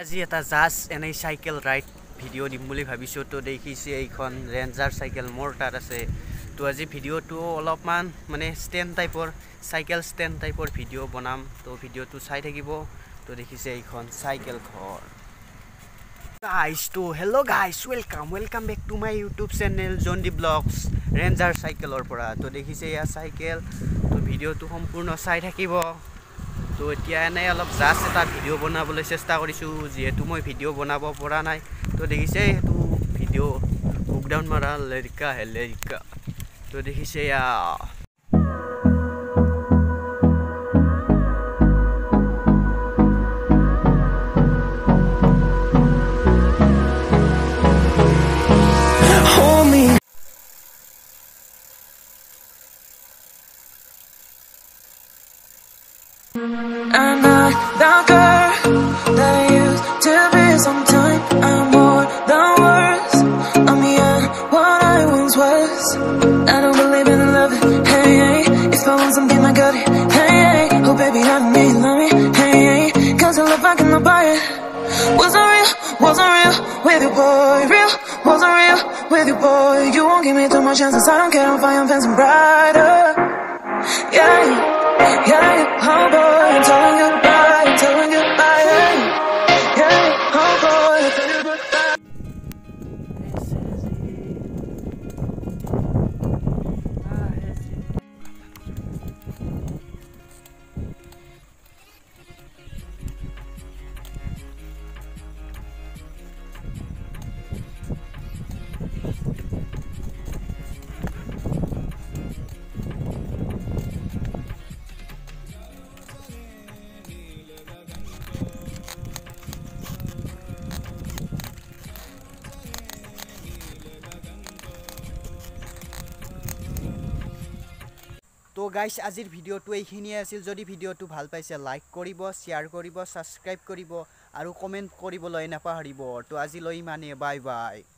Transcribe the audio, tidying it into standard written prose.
আজি এটা জাস্ট এনে সাইকেল রাইড ভিডিও দিম বুলি ভাবিছো তো দেখিছে এইখন ৰেঞ্জাৰ সাইকেল মোৰ তাত আছে তো আজি ভিডিওটো অলপমান মানে স্ট্যান্ড টাইপৰ সাইকেল স্ট্যান্ড টাইপৰ ভিডিও বনাম তো ভিডিওটো চাই থাকিব তো দেখিছে এইখন সাইকেল ঘৰ guys to hello guys welcome back to my YouTube channel Jondeep vlogs ranger সাইকেলৰ পৰা তো দেখিছে ইয়া সাইকেল তো ভিডিওটো সম্পূৰ্ণ চাই থাকিব তো এতিয়া এনে অলপ জাস্ট এটা ভিডিও বনাবলৈ চেষ্টা কৰিছো যেহেতু মই ভিডিও বনাব পৰা নাই তো দেখিছে এটো ভিডিও বুক ডাউন মাৰা লড়কা হে লড়কা তো দেখিছে ইয়া I'm not the girl that I used to be sometime. I'm more than words. I'm beyond what I once was. I don't believe in love. Hey, hey. If I want something, I got it. Hey, hey. Oh, baby, I don't need love me. Hey, hey. Cause I love I cannot buy it. Wasn't real with you, boy. Real, wasn't real with you, boy. You won't give me too much chances. I don't care if I am fancy brighter. Yeah, yeah, oh boy, I'm telling goodbye, yeah, oh boy, I'm telling goodbye. তো guys আজিৰ ভিডিওটো এইখিনিয়ে আছিল যদি ভিডিওটো ভাল পাইছে like কৰিব শেয়াৰ কৰিব সাবস্ক্ৰাইব কৰিব আৰু কমেন্ট কৰিবলৈ নাপাহৰিব তো আজিলৈ মানে বাই বাই